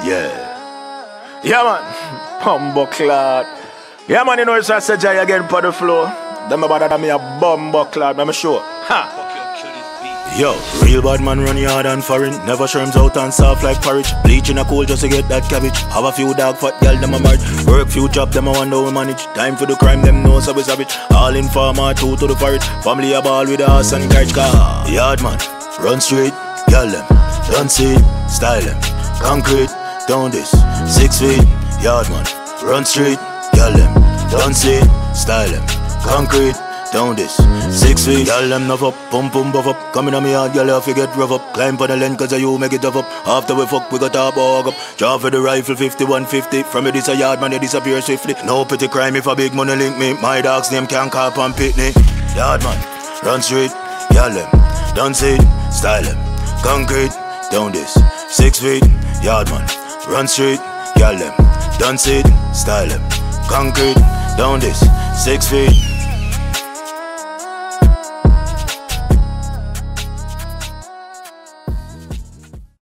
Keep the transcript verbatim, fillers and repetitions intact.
Yeah. Yeah, man. Bumbo clot. Yeah, man, you know it's Ras Ajai again for the floor. Them about that me a bumbo clot, I'm sure. Ha! Yo, real bad man run hard and foreign. Never sherms out and soft like porridge. Bleach in a cool just to get that cabbage. Have a few dog fat girl, them a married. Work few job, them a wonder we manage. Time for the crime, them know so we savage. All in farmer, two to the forage. Family a ball with a horse and carriage car. Yard man, run straight, girl them. Don't see, style them. Concrete, down this, six feet. Yard man, run straight, girl them. Don't see, style them. Concrete, down this, six feet. Girl them nuff up, pump pump buff up. Coming on me hard, girl if you get rough up. Climb for the length cause you make it tough up. After we fuck we got our bog up. Draw for the rifle fifty-one fifty. From me this a yard man, you disappear swiftly. No petty crime if a big money link me. My dog's name can't cop and pitney. Yard man, run straight, girl them. Don't see, style them. Concrete, down this, six feet. Yard man, run straight, girl them. Don't see, style them. Concrete, down this, six feet.